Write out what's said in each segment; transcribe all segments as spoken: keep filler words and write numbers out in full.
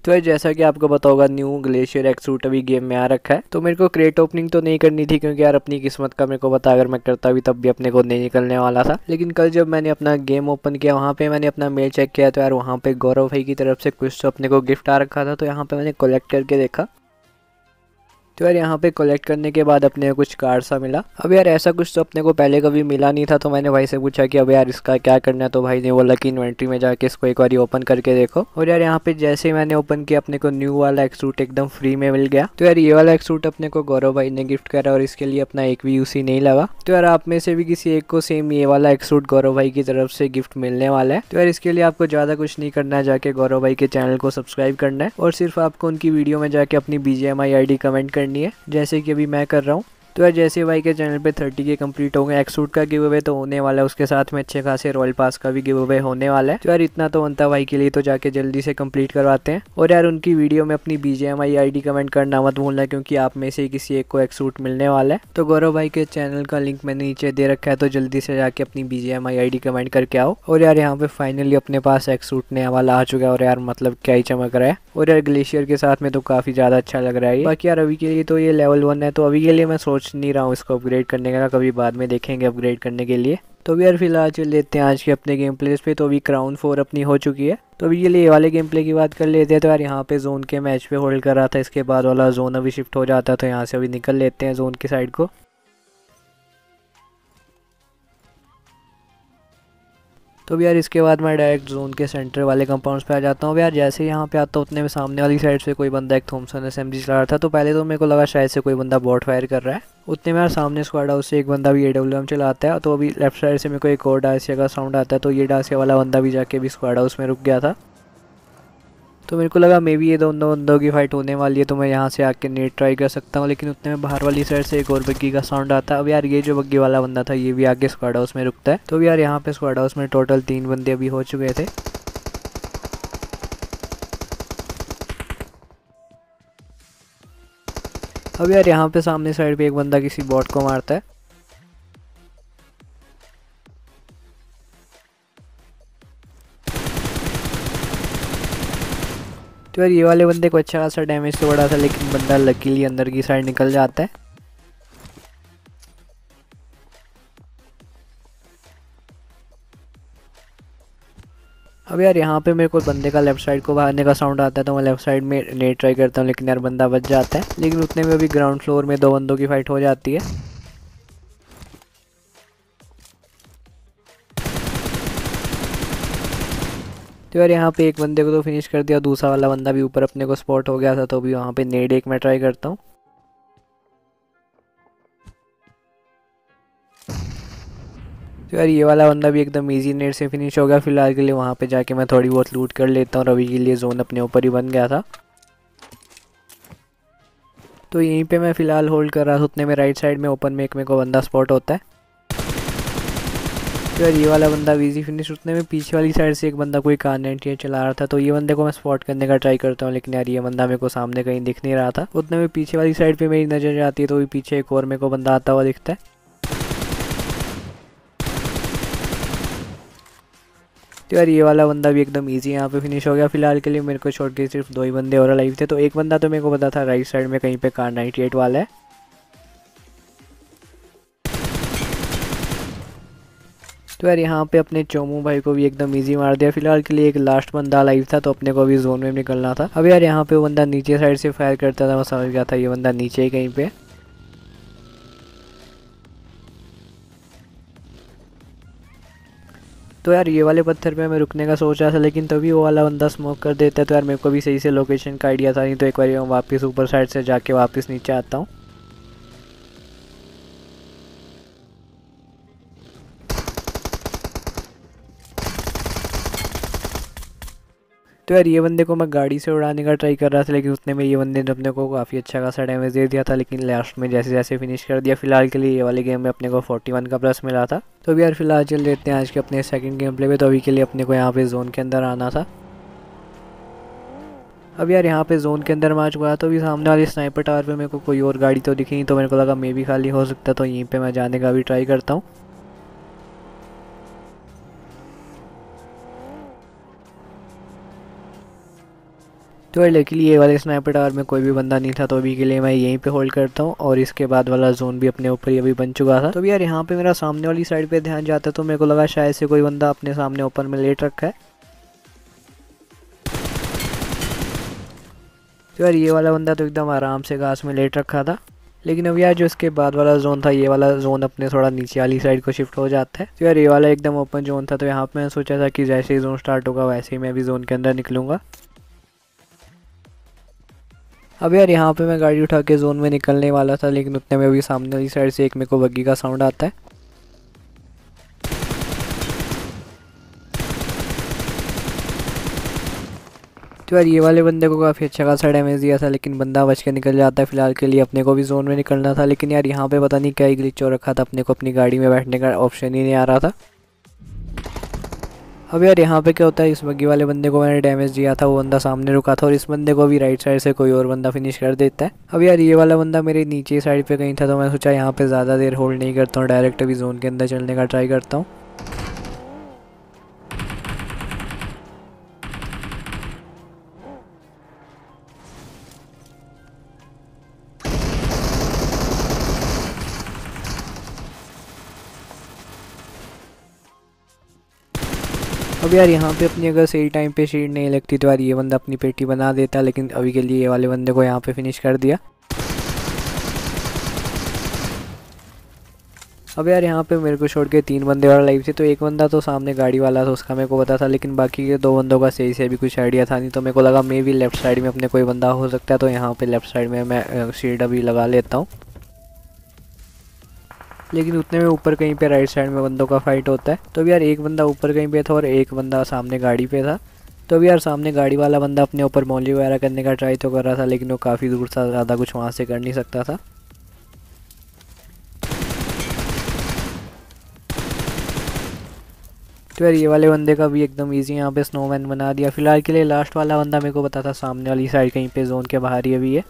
तो यार जैसा कि आपको पता होगा न्यू ग्लेशियर एक्सूट अभी गेम में आ रखा है। तो मेरे को क्रेट ओपनिंग तो नहीं करनी थी क्योंकि यार अपनी किस्मत का मेरे को पता, अगर मैं करता भी तब भी अपने को नहीं निकलने वाला था। लेकिन कल जब मैंने अपना गेम ओपन किया वहाँ पे मैंने अपना मेल चेक किया तो यार वहाँ पे गौरव भाई की तरफ से कुछ तो अपने को गिफ्ट आ रखा था। तो यहाँ पे मैंने कलेक्ट करके देखा तो यार यहाँ पे कलेक्ट करने के बाद अपने को कुछ कार्ड सा मिला। अब यार ऐसा कुछ तो अपने को पहले कभी मिला नहीं था। तो मैंने भाई से पूछा कि अब यार इसका क्या करना है। तो भाई ने बोला कि इन्वेंट्री में जाके इसको एक बार ओपन करके देखो। और यार यहाँ पे जैसे ही मैंने ओपन किया अपने को न्यू वाला एक्सूट एकदम फ्री में मिल गया। तो यार ये वाला एक्सूट अपने को गौरव भाई ने गिफ्ट करा और इसके लिए अपना एक भी यूसी नहीं लगा। तो यार आप में से भी किसी एक को सेम ये वाला एक्सूट गौरव भाई की तरफ से गिफ्ट मिलने वाला है। तो यार इसके लिए आपको ज़्यादा कुछ नहीं करना है, जाके गौरव भाई के चैनल को सब्सक्राइब करना है और सिर्फ आपको उनकी वीडियो में जाके अपनी बीजीएमआई आईडी कमेंट करनी है, जैसे कि अभी मैं कर रहा हूँ। तो यार जैसे भाई के चैनल पे थर्टी के कंप्लीट हो गए, एक्सूट का गिव अवे तो होने वाला है, उसके साथ में अच्छे खासे रॉयल पास का भी गिव अवे होने वाला है। तो यार इतना तो बनता भाई के लिए, तो जाके जल्दी से कंप्लीट करवाते हैं। और यार उनकी वीडियो में अपनी बीजीएमआई आईडी कमेंट करना मत भूलना, क्योंकि आप में से किसी एक को एक्सूट मिलने वाला है। तो गौरव भाई के चैनल का लिंक मैंने नीचे दे रखा है, तो जल्दी से जाके अपनी बीजीएमआई आईडी कमेंट करके आओ। और यार यहाँ पे फाइनली अपने पास एक्सूट नया वाला आ चुका है और यार मतलब क्या ही चमक रहा है। और यार ग्लेशियर के साथ में तो काफी ज्यादा अच्छा लग रहा है। बाकी यार अभी के लिए तो ये लेवल वन है, तो अभी के लिए मैं सोच नहीं रहा हूँ इसको अपग्रेड करने का, कभी बाद में देखेंगे अपग्रेड करने के लिए। तो अभी यार फिलहाल चल लेते हैं आज के अपने गेम प्लेस पे। तो अभी क्राउन फोर अपनी हो चुकी है। तो अभी ये लिए वाले गेम प्ले की बात कर लेते हैं। तो यार यहाँ पे जोन के मैच पे होल्ड कर रहा था, इसके बाद वाला जोन अभी शिफ्ट हो जाता है। तो यहाँ से अभी निकल लेते हैं जोन की साइड को। तो अब यार इसके बाद मैं डायरेक्ट जोन के सेंटर वाले कंपाउंड्स पे आ जाता हूँ। यार जैसे ही यहाँ पे आता हूँ उतने में सामने वाली साइड से कोई बंदा एक थॉमसन एसएमजी चला रहा था। तो पहले तो मेरे को लगा शायद से कोई बंदा बॉट फायर कर रहा है। उतने में यार सामने स्क्वाड हाउस से एक बंदा भी एडब्ल्यूएम चलाता है। तो अभी लेफ्ट साइड से मेरे को एक और डासिया का साउंड आता है। तो ये डासिया वाला बंदा भी जाके भी स्क्वाड हाउस में रुक गया था। तो मेरे को लगा मे बी ये दोनों बंदों की फाइट होने वाली है, तो मैं यहाँ से आके नेट ट्राई कर सकता हूँ। लेकिन उतने में बाहर वाली साइड से एक और बग्गी का साउंड आता है। अब यार ये जो बग्गी वाला बंदा था ये भी आगे स्क्वाड हाउस में रुकता है। तो यार यहाँ पे स्क्वाड हाउस में टोटल तीन बंदे अभी हो चुके थे। अब यार यहाँ पे सामने साइड पे एक बंदा किसी बॉट को मारता है। तो यार ये वाले बंदे को अच्छा खासा डैमेज तो बड़ा था, लेकिन बंदा लकीली अंदर की साइड निकल जाता है। अब यार यहाँ पे मेरे को बंदे का लेफ्ट साइड को भागने का साउंड आता है। तो मैं लेफ्ट साइड में नेट ट्राई करता हूँ, लेकिन यार बंदा बच जाता है। लेकिन उतने में अभी ग्राउंड फ्लोर में दो बंदों की फाइट हो जाती है। तो यार यहाँ पे एक बंदे को तो फिनिश कर दिया, दूसरा वाला बंदा भी ऊपर अपने को स्पॉट हो गया था। तो अभी वहाँ पे नेड एक मैं ट्राई करता हूँ। तो यार ये वाला बंदा भी एकदम इजी नेट से फिनिश हो गया। फिलहाल के लिए वहाँ पे जाके मैं थोड़ी बहुत लूट कर लेता हूँ और अभी के लिए जोन अपने ऊपर ही बन गया था। तो यहीं पे मैं फिलहाल होल्ड कर रहा था। उतने में राइट साइड में ओपन में एक मेरे को बंदा स्पॉट होता है। तो यार ये वाला बंदा इजी फिनिश। उतने में पीछे वाली साइड से एक बंदा कोई कार नाइनटी एट चला रहा था। तो ये बंदे को मैं स्पॉट करने का ट्राई करता हूँ, लेकिन यार ये बंदा मेरे को सामने कहीं दिख नहीं रहा था। उतने में पीछे वाली साइड पे मेरी नजर जाती है, तो भी पीछे एक और मेरे को बंदा आता हुआ दिखता है। तो यार ये वाला बंदा भी एकदम इजी यहाँ पे फिनिश हो गया। फिलहाल के लिए मेरे को छोड़ के सिर्फ दो ही बंदे और लाइव थे। तो एक बंदा तो मेरे को पता था राइट साइड में कहीं पे कार नाइनटी एट वाला है। तो यार यहाँ पे अपने चोमू भाई को भी एकदम इजी मार दिया। फिलहाल के लिए एक लास्ट बंदा लाइव था, तो अपने को भी जोन में निकलना था। अब यार यहाँ पे वो बंदा नीचे साइड से फायर करता था, मैं समझ गया था ये बंदा नीचे ही कहीं पे। तो यार ये वाले पत्थर पे मैं रुकने का सोच रहा था, लेकिन तभी वो वाला बंदा स्मोक कर देता है। तो यार मेरे को भी सही से लोकेशन का आइडिया था नहीं। तो एक बार मैं वापस ऊपर साइड से जाके वापस नीचे आता हूँ। तो यार ये बंदे को मैं गाड़ी से उड़ाने का ट्राई कर रहा था, लेकिन उतने में ये बंदे ने अपने को काफ़ी अच्छा खासा डैमेज दे दिया था। लेकिन लास्ट में जैसे जैसे फिनिश कर दिया। फिलहाल के लिए ये वाले गेम में अपने को इकतालीस का प्लस मिला था। तो अभी यार फिलहाल चल देते हैं आज के अपने सेकंड गेम प्ले पे। तो अभी के लिए अपने को यहाँ पे जोन के अंदर आना था। अब यार यहाँ पे जोन के अंदर मैं आ चुका था। तो अभी सामने वाले स्नाइपर टावर पे मेरे को कोई और गाड़ी तो दिखी नहीं। तो मेरे को लगा मे भी खाली हो सकता, तो यहीं पे मैं जाने का भी ट्राई करता हूँ। तो यार लकीली ये वाले स्नाइपर टावर में कोई भी बंदा नहीं था, तो अभी के लिए मैं यहीं पे होल्ड करता हूँ। और इसके बाद वाला जोन भी अपने ऊपर ही अभी बन चुका था। तो अभी यार यहाँ पे मेरा सामने वाली साइड पे ध्यान जाता है, तो मेरे को लगा शायद से कोई बंदा अपने सामने ओपन में लेट रखा है। तो यार ये वाला बंदा तो एकदम आराम से घास में लेट रखा था। लेकिन अब यार जो इसके बाद वाला जोन था, ये वाला जोन अपने थोड़ा नीचे वाली साइड को शिफ्ट हो जाता है। तो यार ये वाला एकदम ओपन जोन था, तो यहाँ पे मैंने सोचा था कि जैसे ही जोन स्टार्ट होगा वैसे ही मैं भी जोन के अंदर निकलूंगा। अब यार यहाँ पे मैं गाड़ी उठा के जोन में निकलने वाला था, लेकिन उतने में भी सामने वाली साइड से एक मेरे को बग्गी का साउंड आता है। तो यार ये वाले बंदे को काफ़ी अच्छा खासा डैमेज दिया था, लेकिन बंदा बच के निकल जाता है। फिलहाल के लिए अपने को भी जोन में निकलना था, लेकिन यार यहाँ पे पता नहीं क्या ही ग्लिच हो रखा था, अपने को अपनी गाड़ी में बैठने का ऑप्शन ही नहीं आ रहा था। अब यार यहाँ पे क्या होता है, इस बग्गी वाले बंदे को मैंने डैमेज दिया था, वो बंदा सामने रुका था और इस बंदे को भी राइट साइड से कोई और बंदा फिनिश कर देता है। अब यार ये वाला बंदा मेरे नीचे साइड पे कहीं था, तो मैं सोचा यहाँ पे ज़्यादा देर होल्ड नहीं करता हूँ, डायरेक्ट अभी जोन के अंदर चलने का ट्राई करता हूँ। अब यार यहाँ पे अपनी अगर सही टाइम पे शील्ड नहीं लगती तो यार ये बंदा अपनी पेटी बना देता, लेकिन अभी के लिए ये वाले बंदे को यहाँ पे फिनिश कर दिया। अब यार यहाँ पे मेरे को छोड़ के तीन बंदे और लाइव थे, तो एक बंदा तो सामने गाड़ी वाला था, उसका मेरे को पता था, लेकिन बाकी के दो बंदों का सही से अभी कुछ आइडिया था नहीं। तो मेरे को लगा मे भी लेफ्ट साइड में अपने कोई बंदा हो सकता है, तो यहाँ पे लेफ्ट साइड में मैं शील्ड अभी लगा लेता हूँ। लेकिन उतने में ऊपर कहीं पे राइट साइड में बंदों का फाइट होता है। तो अभी यार एक बंदा ऊपर कहीं पे था और एक बंदा सामने गाड़ी पे था। तो अभी यार सामने गाड़ी वाला बंदा अपने ऊपर मौली वगैरह करने का ट्राई तो कर रहा था, लेकिन वो काफ़ी दूर था, ज़्यादा कुछ वहाँ से कर नहीं सकता था। तो यार ये वाले बंदे का भी एकदम इजी यहाँ पे स्नोमैन बना दिया। फिलहाल के लिए लास्ट वाला बंदा मेरे को पता था सामने वाली साइड कहीं पे जोन के बाहर ही अभी है।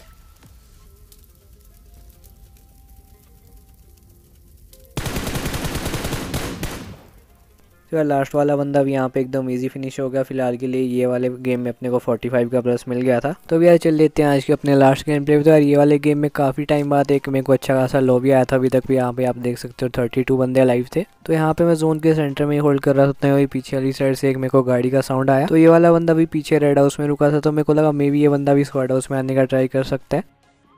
तो यार लास्ट वाला बंदा भी यहाँ पे एकदम इजी फिनिश हो गया। फिलहाल के लिए ये वाले गेम में अपने को पैंतालीस का प्लस मिल गया था। तो अभी यार चल लेते हैं आज के अपने लास्ट गेम प्ले। तो यार ये वाले गेम में काफ़ी टाइम बाद एक मेरे को अच्छा खासा लॉबी आया था। अभी तक भी यहाँ पे आप देख सकते हो बत्तीस बंदे लाइव थे। तो यहाँ पे मैं जोन के सेंटर में ही होल्ड कर रहा था, उतने वही पीछे वाली साइड से एक मेरे को गाड़ी का साउंड आया। तो ये वाला बंदा भी पीछे रेड हाउस में रुका था, तो मेरे को लगा मे बी ये बंदा भी स्क्वाड हाउस में आने का ट्राई कर सकता है।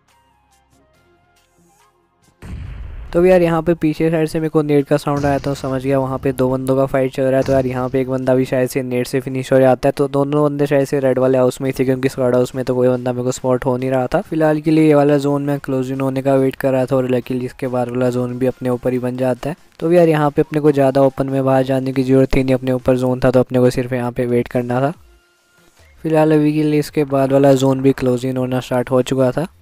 तो यार यहाँ पे पीछे साइड से मेरे को नेट का साउंड आया, तो समझ गया वहाँ पे दो बंदों का फाइट चल रहा है। तो यार यहाँ पे एक बंदा भी शायद से नेट से फिनिश हो जाता है। तो दोनों बंदे शायद से रेड वाले हाउस में ही थे, क्योंकि स्क्वाड हाउस में तो कोई बंदा मेरे को स्पॉट हो नहीं रहा था। फिलहाल के लिए ये वाला जोन में क्लोज इन होने का वेट कर रहा था, और लकीली इसके बाद वाला जोन भी अपने ऊपर ही बन जाता है। तो यार यहाँ पे अपने को ज़्यादा ओपन में बाहर जाने की जरूरत थी नहीं, अपने ऊपर जोन था तो अपने को सिर्फ यहाँ पे वेट करना था। फिलहाल अभी के लिए इसके बाद वाला जोन भी क्लोज इन होना स्टार्ट हो चुका था।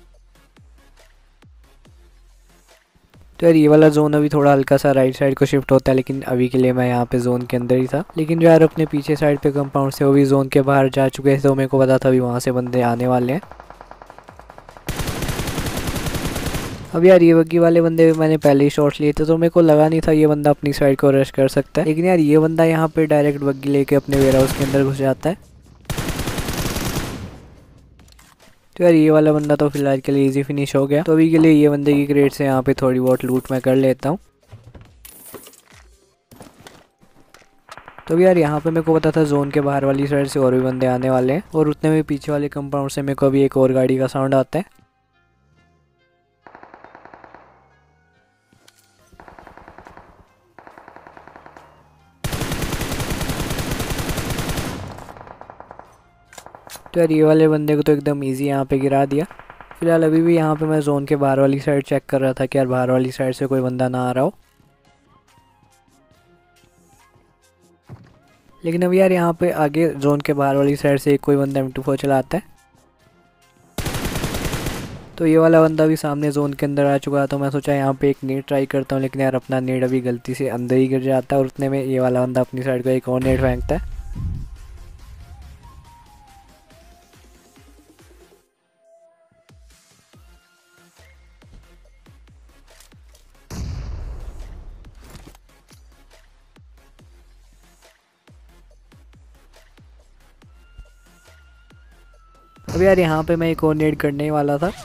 तो यार ये वाला जोन अभी थोड़ा हल्का सा राइट साइड को शिफ्ट होता है, लेकिन अभी के लिए मैं यहाँ पे जोन के अंदर ही था। लेकिन जो यार अपने पीछे साइड पे कंपाउंड से वो भी जोन के बाहर जा चुके थे, तो मेरे को पता था अभी वहाँ से बंदे आने वाले हैं। अब यार ये बग्गी वाले बंदे मैंने पहले ही शॉट्स लिए थे, तो मेरे को लगा नहीं था ये बंदा अपनी साइड को रश कर सकता है। लेकिन यार ये बंदा यहाँ पे डायरेक्ट बग्गी लेके अपने वेयर हाउस के अंदर घुस जाता है। तो यार ये वाला बंदा तो फिलहाल के लिए इजी फिनिश हो गया। तो अभी के लिए ये बंदे की क्रेट से यहाँ पे थोड़ी बहुत लूट मैं कर लेता हूँ। तो यार यहाँ पे मेरे को पता था जोन के बाहर वाली साइड से और भी बंदे आने वाले हैं, और उतने में पीछे वाले कंपाउंड से मेरे को अभी एक और गाड़ी का साउंड आता है। तो यार ये वाले बंदे को तो एकदम इजी यहाँ पे गिरा दिया। फिलहाल अभी भी यहाँ पे मैं जोन के बाहर वाली साइड चेक कर रहा था कि यार बाहर वाली साइड से कोई बंदा ना आ रहा हो। लेकिन अब यार यहाँ पे आगे जोन के बाहर वाली साइड से एक कोई बंदा एम टू फोर चलाता है। तो ये वाला बंदा भी सामने जोन के अंदर आ चुका है, तो मैं सोचा यहाँ पे एक नेट ट्राई करता हूँ, लेकिन यार अपना नेट अभी गलती से अंदर ही गिर जाता है, और उतने में ये वाला बंदा अपनी साइड को एक और नेट फेंकता है। अब यार यहाँ पे मैं एक और नेड करने ही वाला था,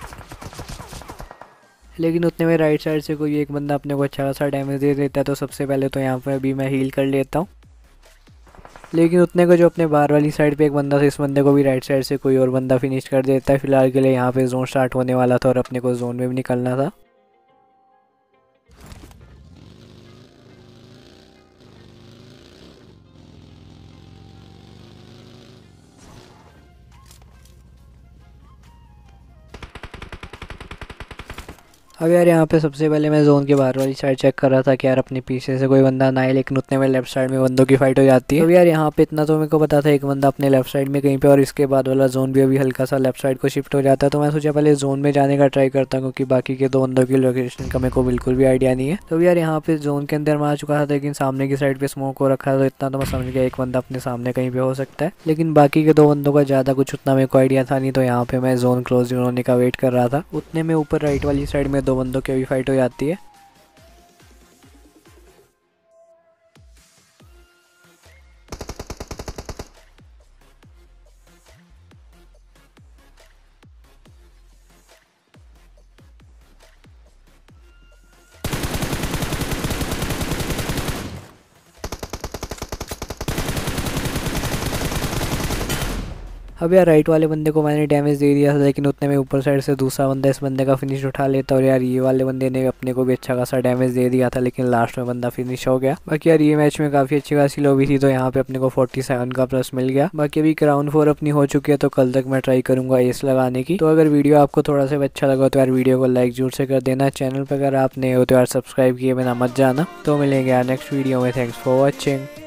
लेकिन उतने में राइट साइड से कोई एक बंदा अपने को अच्छा खासा डैमेज दे देता है। तो सबसे पहले तो यहाँ पे अभी मैं हील कर लेता हूँ, लेकिन उतने को जो अपने बाहर वाली साइड पे एक बंदा था, इस बंदे को भी राइट साइड से कोई और बंदा फिनिश कर देता है। फिलहाल के लिए यहाँ पे जोन स्टार्ट होने वाला था और अपने को जोन में भी निकलना था। अब यार यहाँ पे सबसे पहले मैं जोन के बाहर वाली साइड चेक कर रहा था कि यार अपने पीछे से कोई बंदा ना आए, लेकिन उतने में लेफ्ट साइड में बंदों की फाइट हो जाती है। तो यार यहाँ पे इतना तो मेरे को पता था एक बंदा अपने लेफ्ट साइड में कहीं पे, और इसके बाद वाला जोन भी अभी हल्का सा लेफ्ट साइड को शिफ्ट हो जाता है। तो मैं सोचा पहले जोन में जाने का ट्राई करता हूँ, क्योंकि बाकी के दो बंदों की लोकेशन का मेरे को बिल्कुल भी आइडिया नहीं है। तो यार यहाँ पे जोन के अंदर मैं आ चुका था, लेकिन सामने की साइड पे स्मोक हो रखा था, तो इतना तो मैं समझ गया एक बंदा अपने सामने कहीं पे हो सकता है, लेकिन बाकी के दो बंदों का ज़्यादा कुछ उतना मेरे को आइडिया था नहीं। तो यहाँ पे मैं जोन क्लोज होने का वेट कर रहा था। उतने में ऊपर राइट वाली साइड में दो बंदों की अभी फाइट हो जाती है। अब यार राइट वाले बंदे को मैंने डैमेज दे दिया था, लेकिन उतने में ऊपर साइड से दूसरा बंदा इस बंदे का फिनिश उठा लेता, और यार ये वाले बंदे ने अपने को भी अच्छा खासा डैमेज दे दिया था, लेकिन लास्ट में बंदा फिनिश हो गया। बाकी यार ये मैच में काफ़ी अच्छी खासी लॉबी थी, तो यहाँ पे अपने को सैंतालीस का प्लस मिल गया। बाकी अभी राउंड फोर अपनी हो चुकी है, तो कल तक मैं ट्राई करूँगा एस लगाने की। तो अगर वीडियो आपको थोड़ा सा अच्छा लगा तो यार वीडियो को लाइक जरूर से कर देना। चैनल पर अगर आप नए हो तो यार सब्सक्राइब किए बिना मत जाना। तो मिलेंगे यार नेक्स्ट वीडियो में। Thanks for watching.